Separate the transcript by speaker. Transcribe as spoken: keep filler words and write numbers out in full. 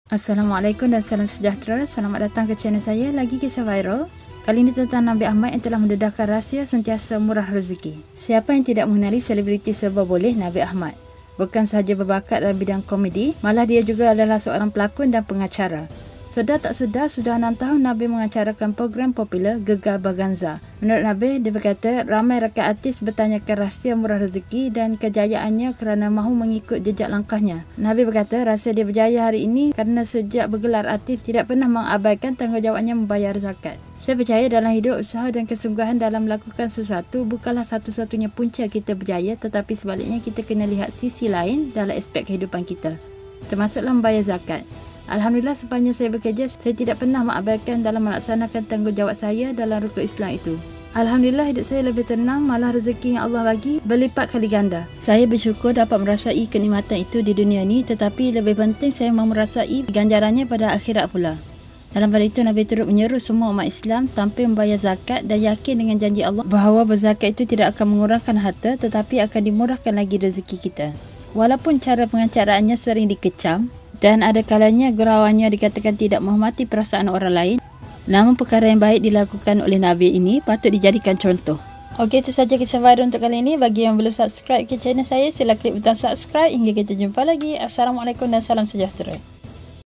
Speaker 1: Assalamualaikum dan salam sejahtera. Selamat datang ke channel saya, lagi kisah viral. Kali ini tentang Nabi Ahmad yang telah mendedahkan rahsia sentiasa murah rezeki. Siapa yang tidak mengenali selebriti serba boleh Nabi Ahmad? Bukan sahaja berbakat dalam bidang komedi, malah dia juga adalah seorang pelakon dan pengacara. Sedar tak sedar, sudah enam tahun Nabi mengacarakan program popular Gegar Baganza. Menurut Nabi, dia berkata ramai rakan artis bertanyakan rahsia murah rezeki dan kejayaannya kerana mahu mengikut jejak langkahnya. Nabi berkata rahsia dia berjaya hari ini kerana sejak bergelar artis tidak pernah mengabaikan tanggungjawabnya membayar zakat. Saya percaya dalam hidup, usaha dan kesungguhan dalam melakukan sesuatu bukanlah satu-satunya punca kita berjaya, tetapi sebaliknya kita kena lihat sisi lain dalam aspek kehidupan kita, termasuklah membayar zakat. Alhamdulillah, sepanjang saya bekerja, saya tidak pernah mengabaikan dalam melaksanakan tanggungjawab saya dalam rukun Islam itu. Alhamdulillah, hidup saya lebih tenang, malah rezeki yang Allah bagi berlipat kali ganda. Saya bersyukur dapat merasai kenikmatan itu di dunia ini, tetapi lebih penting saya mahu merasai ganjarannya pada akhirat pula. Dalam pada itu, Nabi turut menyeru semua umat Islam tanpa membayar zakat dan yakin dengan janji Allah bahawa berzakat itu tidak akan mengurangkan harta, tetapi akan dimurahkan lagi rezeki kita. Walaupun cara pengacaraannya sering dikecam dan ada kalanya gurauannya dikatakan tidak menghormati perasaan orang lain, namun perkara yang baik dilakukan oleh Nabi ini patut dijadikan contoh. Okey, itu saja kisah viral untuk kali ini. Bagi yang belum subscribe ke channel saya, sila klik butang subscribe. Hingga kita jumpa lagi. Assalamualaikum dan salam sejahtera.